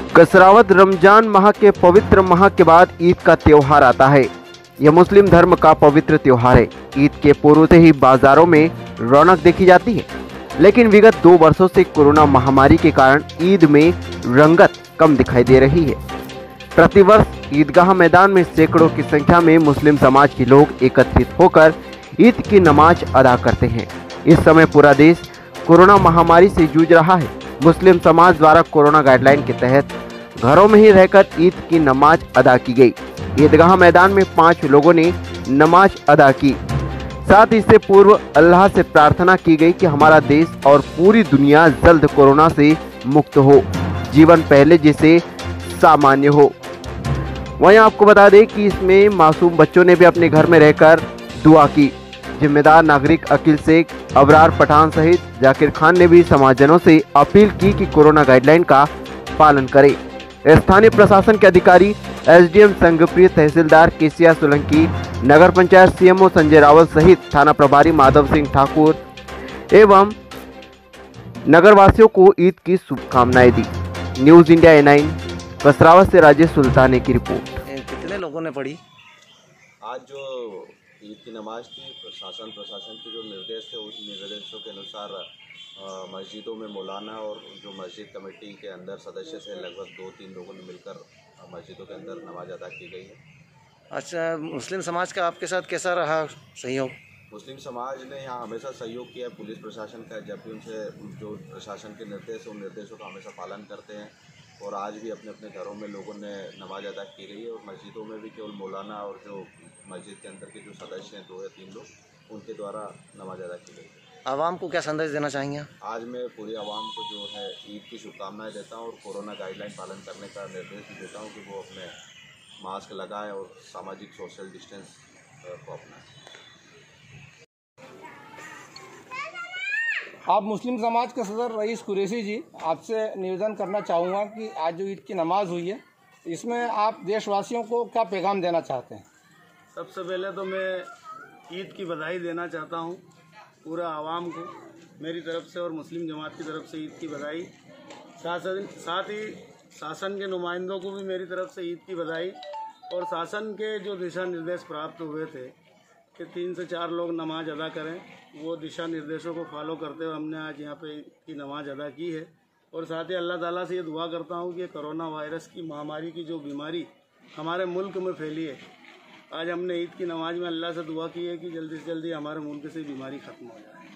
कसरावत रमजान माह के पवित्र माह के बाद ईद का त्योहार आता है। यह मुस्लिम धर्म का पवित्र त्योहार है। ईद के पूर्व से ही बाजारों में रौनक देखी जाती है, लेकिन विगत 2 वर्षों से कोरोना महामारी के कारण ईद में रंगत कम दिखाई दे रही है। प्रतिवर्ष ईदगाह मैदान में सैकड़ों की संख्या में मुस्लिम समाज के लोग एकत्रित होकर ईद की नमाज अदा करते हैं। इस समय पूरा देश कोरोना महामारी से जूझ रहा है। मुस्लिम समाज द्वारा कोरोना गाइडलाइन के तहत घरों में ही रहकर ईद की नमाज अदा की गई। ईदगाह मैदान में 5 लोगों ने नमाज अदा की। साथ इससे पूर्व अल्लाह से प्रार्थना की गई कि हमारा देश और पूरी दुनिया जल्द कोरोना से मुक्त हो, जीवन पहले जैसे सामान्य हो। वहीं आपको बता दें कि इसमें मासूम बच्चों ने भी अपने घर में रहकर दुआ की। जिम्मेदार नागरिक अकील शेख, अबरार पठान सहित जाकिर खान ने भी समाजजनों से अपील की कि कोरोना गाइडलाइन का पालन करें। स्थानीय प्रशासन के अधिकारी एसडीएम संघप्रिय, तहसीलदार केसिया सोलंकी, नगर पंचायत सीएमओ संजय रावल सहित थाना प्रभारी माधव सिंह ठाकुर एवं नगरवासियों को ईद की शुभकामनाएं दी। न्यूज इंडिया A9 कसरावत से राजेश सुल्ताने की रिपोर्ट। कितने लोगों ने पढ़ी? आज जो ईद की नमाज थी, प्रशासन के जो निर्देश थे उस निर्देशों के अनुसार मस्जिदों में मौलाना और जो मस्जिद कमेटी के अंदर सदस्य थे लगभग 2-3 लोगों ने मिलकर मस्जिदों के अंदर नमाज अदा की गई है। अच्छा, मुस्लिम समाज का आपके साथ कैसा रहा सहयोग? मुस्लिम समाज ने यहाँ हमेशा सहयोग किया है पुलिस प्रशासन का। जब भी उनसे जो प्रशासन के निर्देश उन निर्देशों का हमेशा पालन करते हैं और आज भी अपने अपने घरों में लोगों ने नमाज अदा की गई है और मस्जिदों में भी केवल मौलाना और जो मस्जिद के अंदर के जो सदस्य हैं 2 या 3 लोग, उनके द्वारा नमाज अदा की गई। आवाम को क्या संदेश देना चाहेंगे? आज मैं पूरी आवाम को जो है ईद की शुभकामनाएं देता हूं और कोरोना गाइडलाइन पालन करने का निर्देश भी देता हूं कि वो अपने मास्क लगाएं और सामाजिक सोशल डिस्टेंस को अपनाएं। आप मुस्लिम समाज के सदर रईस कुरैशी जी, आपसे निवेदन करना चाहूँगा कि आज जो ईद की नमाज हुई है, इसमें आप देशवासियों को क्या पैगाम देना चाहते हैं? सबसे पहले तो मैं ईद की बधाई देना चाहता हूँ पूरा आवाम को मेरी तरफ से और मुस्लिम जमात की तरफ से ईद की बधाई। साथ ही शासन के नुमाइंदों को भी मेरी तरफ से ईद की बधाई। और शासन के जो दिशा निर्देश प्राप्त हुए थे कि 3 से 4 लोग नमाज अदा करें, वो दिशा निर्देशों को फॉलो करते हुए हमने आज यहाँ पे ईद की नमाज अदा की है। और साथ ही अल्लाह ताला से ये दुआ करता हूँ कि कोरोना वायरस की महामारी की जो बीमारी हमारे मुल्क में फैली है, आज हमने ईद की नमाज में अल्लाह से दुआ की है कि जल्दी से जल्दी हमारे मुल्क से बीमारी ख़त्म हो जाए।